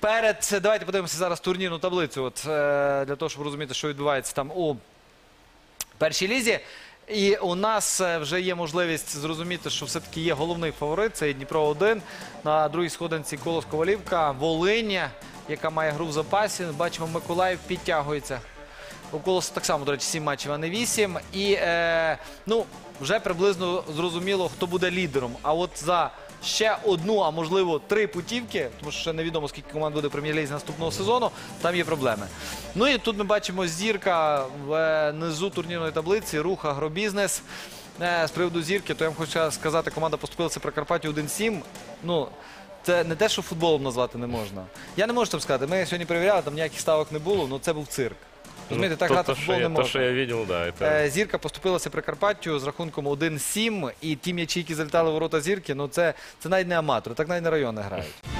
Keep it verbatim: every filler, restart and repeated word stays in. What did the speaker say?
перед, давайте подивимося зараз турнірну таблицю, от, е, для того, щоб розуміти, що відбувається там у першій лізі. І у нас вже є можливість зрозуміти, що все-таки є головний фаворит, це Дніпро один. На другій сходинці Колос Ковалівка, Волинь, яка має гру в запасі. Бачимо, Миколаїв підтягується. У Колосу так само, до речі, сім матчів, а не вісім. І, е, ну, вже приблизно зрозуміло, хто буде лідером. А от за ще одну, а можливо три путівки, тому що ще невідомо, скільки команд буде в прем'єр-лізі наступного сезону, там є проблеми. Ну і тут ми бачимо зірка внизу турнірної таблиці, Рух, Агробізнес. З приводу зірки, то я вам хочу сказати, команда поступилася Прикарпаттю один сім. Ну, це не те, що футболом назвати не можна. Я не можу там сказати, ми сьогодні перевіряли, там ніяких ставок не було, але це був цирк. Розумієте, так грати в футбол не можна. То, що я бачив, да, це... Зірка поступилася Прикарпаттю з рахунком один сім, і ті м'ячі, які залітали в ворота зірки, ну це, це навіть не аматори, так навіть не райони грають.